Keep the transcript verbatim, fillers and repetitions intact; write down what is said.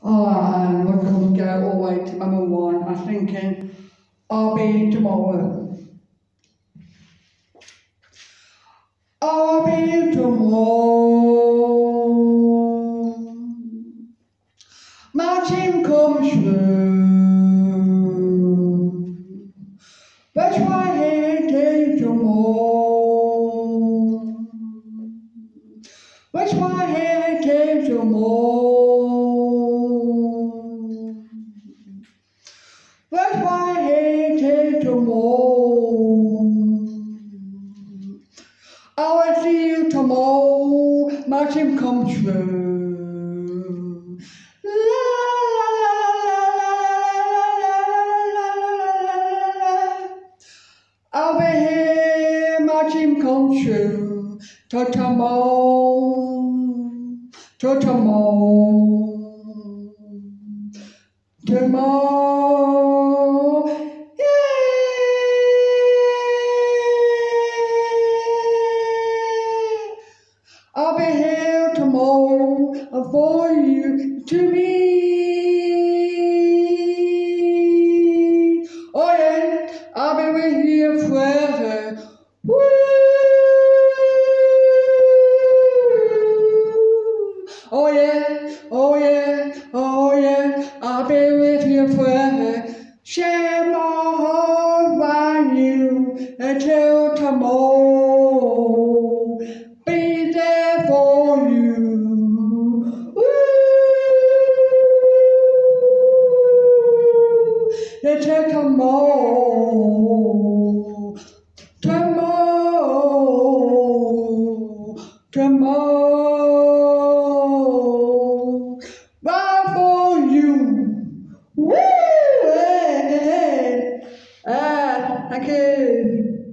Oh, and what comes Gail all the way to number one. I'm thinking, I'll be tomorrow. I'll be tomorrow. My dream comes true. That's why I take tomorrow. That's why I take tomorrow. That's why I take tomorrow. I will see you tomorrow. My dream comes true. La la la la la la la la. I'll be here. My dream comes true. Till tomorrow. Till tomorrow. Tomorrow. Yeah. I'll be here tomorrow for you to meet. Oh yeah, I'll be with you forever. Woo! Oh yeah, oh yeah, oh yeah, I'll be with you forever. Share my heart by you until tomorrow. Be there for you. Woo! Until tomorrow. Tomorrow. Tomorrow. Right for you. Woo! Hey, hey, hey. Ah, thank you.